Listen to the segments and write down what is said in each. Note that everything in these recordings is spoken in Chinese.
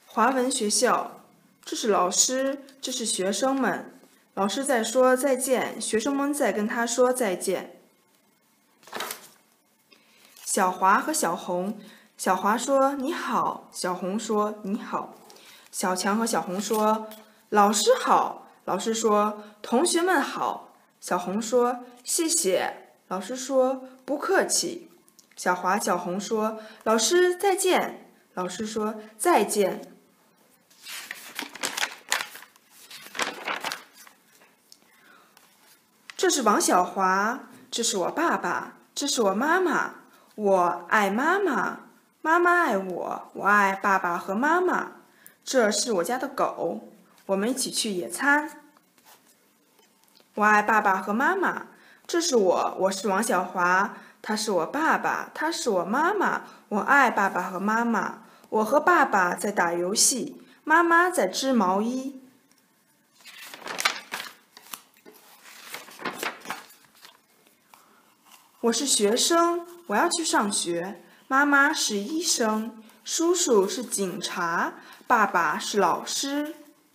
华文学校，这是老师，这是学生们。老师在说再见，学生们在跟他说再见。小华和小红，小华说你好，小红说你好。小强和小红说老师好，老师说同学们好。小红说谢谢，老师说不客气。小华、小红说老师再见，老师说再见。这是王小华，这是我爸爸，这是我妈妈。我爱妈妈，妈妈爱我，我爱爸爸和妈妈。这是我家的狗，我们一起去野餐。我爱爸爸和妈妈。这是我是王小华，他是我爸爸，他是我妈妈。我爱爸爸和妈妈。我和爸爸在打游戏，妈妈在织毛衣。我是学生，我要去上学。妈妈是医生，叔叔是警察，爸爸是老师。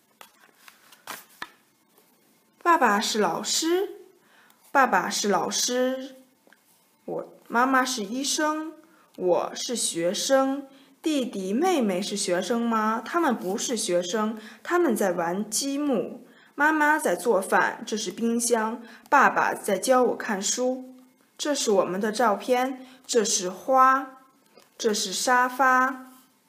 爸爸是老师，爸爸是老师。妈妈是医生，我是学生。弟弟妹妹是学生吗？他们不是学生，他们在玩积木。妈妈在做饭，这是冰箱。爸爸在教我看书。这是我们的照片，这是花，这是沙发。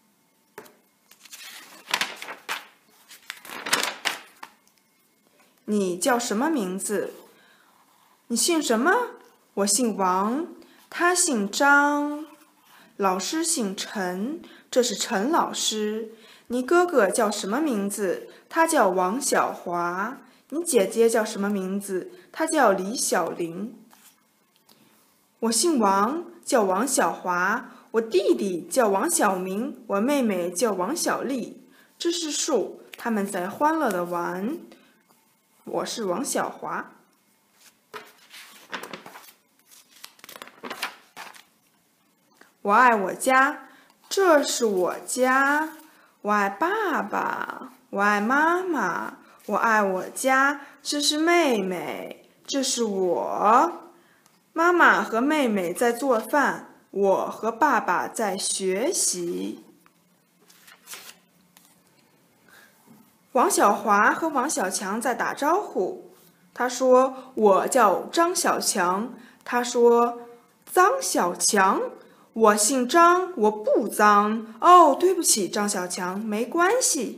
你叫什么名字？你姓什么？我姓王，他姓张。老师姓陈，这是陈老师。你哥哥叫什么名字？他叫王小华。你姐姐叫什么名字？她叫李小玲。我姓王，叫王小华。我弟弟叫王小明，我妹妹叫王小丽。这是树，他们在欢乐地玩。我是王小华。我爱我家，这是我家。我爱爸爸，我爱妈妈，我爱我家。这是妹妹，这是我。妈妈和妹妹在做饭，我和爸爸在学习。王小华和王小强在打招呼。他说：“我叫张小强。”他说：“张小强，我姓张，我不脏。”哦，对不起，张小强，没关系。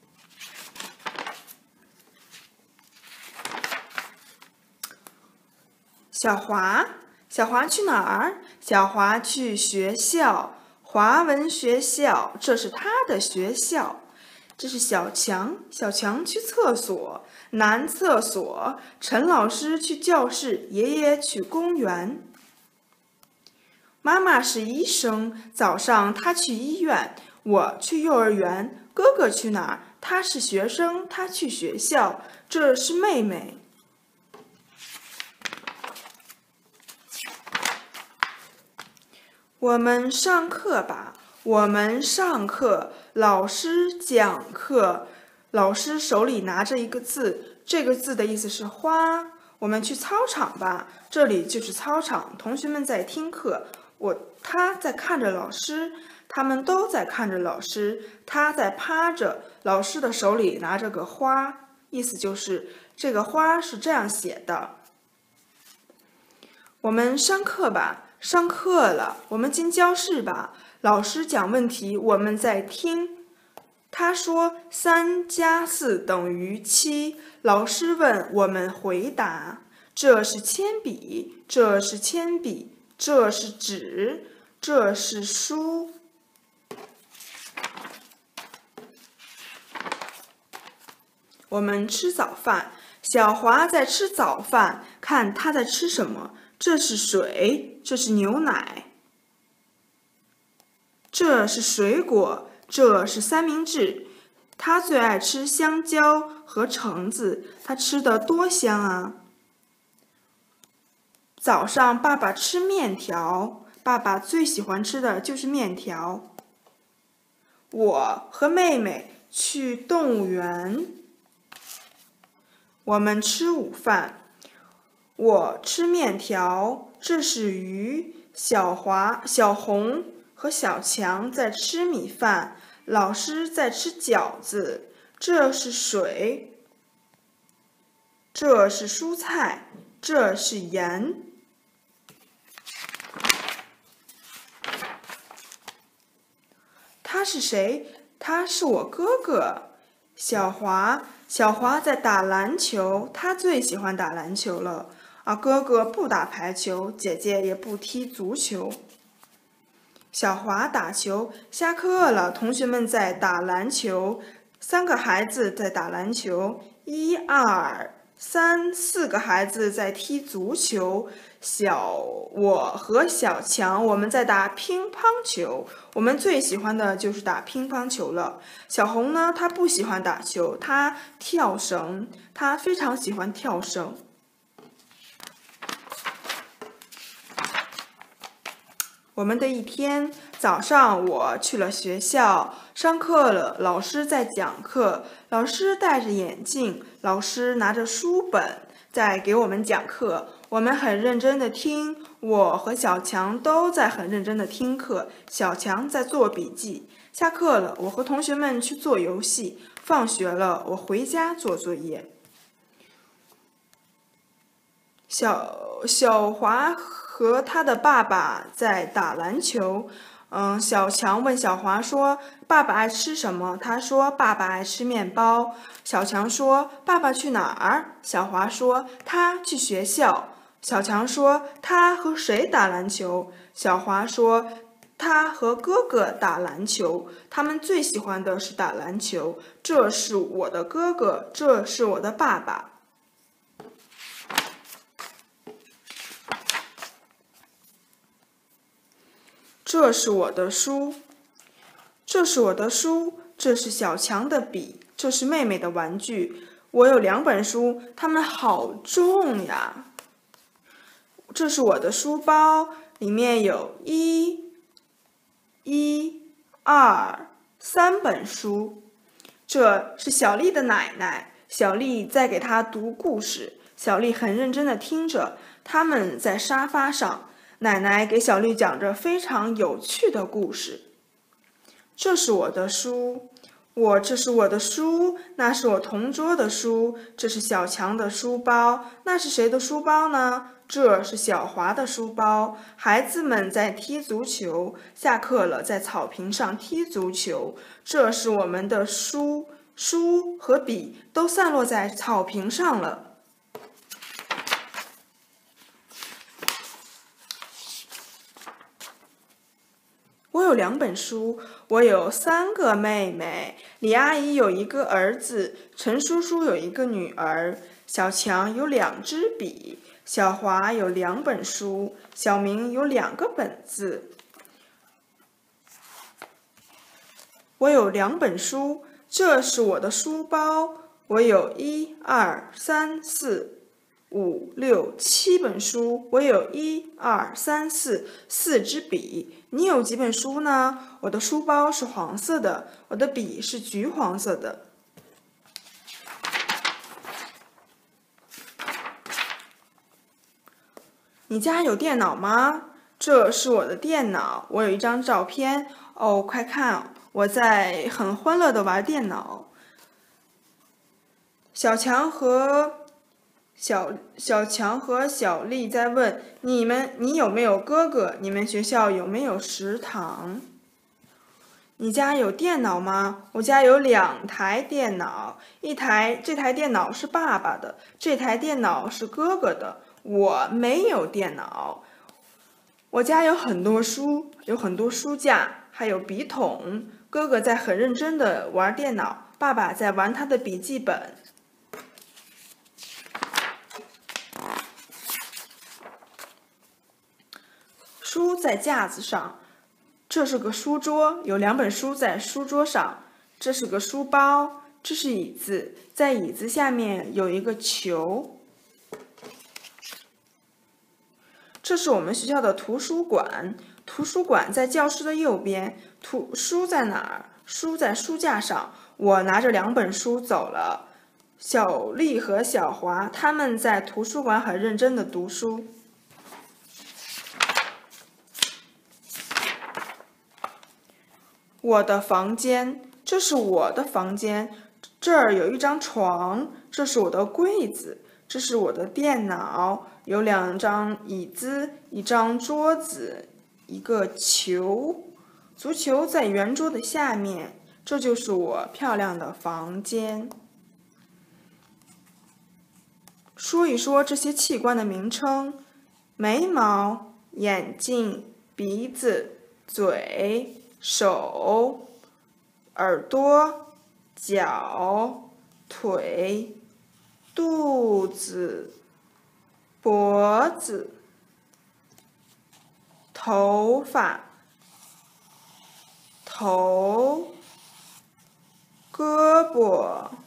小华，小华去哪儿？小华去学校，华文学校，这是他的学校。这是小强，小强去厕所，男厕所。陈老师去教室，爷爷去公园。妈妈是医生，早上她去医院，我去幼儿园。哥哥去哪儿？他是学生，他去学校。这是妹妹。我们上课吧，我们上课。老师讲课，老师手里拿着一个字，这个字的意思是花。我们去操场吧，这里就是操场，同学们在听课。他在看着老师，他们都在看着老师。他在趴着，老师的手里拿着个花，意思就是这个花是这样写的。我们上课吧。上课了，我们进教室吧。老师讲问题，我们在听。他说3加4等于7。老师问，我们回答。这是铅笔，这是铅笔，这是纸，这是书。我们吃早饭。小华在吃早饭，看他在吃什么。这是水，这是牛奶，这是水果，这是三明治。他最爱吃香蕉和橙子，他吃得多香啊！早上爸爸吃面条，爸爸最喜欢吃的就是面条。 我和妹妹去动物园。我们吃午饭。我吃面条，这是鱼。小红和小强在吃米饭，老师在吃饺子。这是水，这是蔬菜，这是盐。他是谁？他是我哥哥，小华在打篮球，他最喜欢打篮球了。哥哥不打排球，姐姐也不踢足球。小华打球，下课了，同学们在打篮球，3个孩子在打篮球，1、2、3、4个孩子在踢足球。我和小强，我们在打乒乓球。我们最喜欢的就是打乒乓球了。小红呢，她不喜欢打球，她跳绳，她非常喜欢跳绳。我们的一天，早上我去了学校，上课了，老师在讲课，老师戴着眼镜，老师拿着书本在给我们讲课，我们很认真的听，我和小强都在很认真的听课，小强在做笔记。下课了，我和同学们去做游戏，放学了，我回家做作业。小华和他的爸爸在打篮球。小强问小华说：“爸爸爱吃什么？”他说：“爸爸爱吃面包。”小强说：“爸爸去哪儿？”小华说：“他去学校。”小强说：“他和谁打篮球？”小华说：“他和哥哥打篮球。他们最喜欢的是打篮球。这是我的哥哥，这是我的爸爸。”这是我的书，这是我的书，这是小强的笔，这是妹妹的玩具。我有2本书，它们好重呀。这是我的书包，里面有1、2、3本书。这是小丽的奶奶，小丽在给她读故事，小丽很认真地听着，他们在沙发上。奶奶给小丽讲着非常有趣的故事。这是我的书，这是我的书，那是我同桌的书，这是小强的书包，那是谁的书包呢？这是小华的书包。孩子们在踢足球，下课了，在草坪上踢足球。这是我们的书和笔都散落在草坪上了。我有2本书，我有3个妹妹，李阿姨有1个儿子，陈叔叔有1个女儿，小强有2支笔，小华有2本书，小明有2个本子。我有2本书，这是我的书包，我有1、2、3、4、5、6、7本书，我有1、2、3、4支笔。你有几本书呢？我的书包是黄色的，我的笔是橘黄色的。你家有电脑吗？这是我的电脑，我有1张照片。哦，快看，我在很欢乐地玩电脑。小强和小丽在问你有没有哥哥？你们学校有没有食堂？你家有电脑吗？我家有2台电脑，这台电脑是爸爸的，这台电脑是哥哥的。我没有电脑。我家有很多书，有很多书架，还有笔筒。哥哥在很认真地玩电脑，爸爸在玩他的笔记本。书在架子上，这是个书桌，有2本书在书桌上。这是个书包，这是椅子，在椅子下面有1个球。这是我们学校的图书馆，图书馆在教室的右边。书在哪儿？ 书在书架上，我拿着2本书走了。小丽和小华他们在图书馆很认真地读书。我的房间，这是我的房间，这儿有一张床，这是我的柜子，这是我的电脑，有2张椅子，一张桌子，一个球，足球在圆桌的下面，这就是我漂亮的房间。说一说这些器官的名称：眉毛、眼睛、鼻子、嘴、手、耳朵、脚、腿、肚子、脖子、头发、头、胳膊、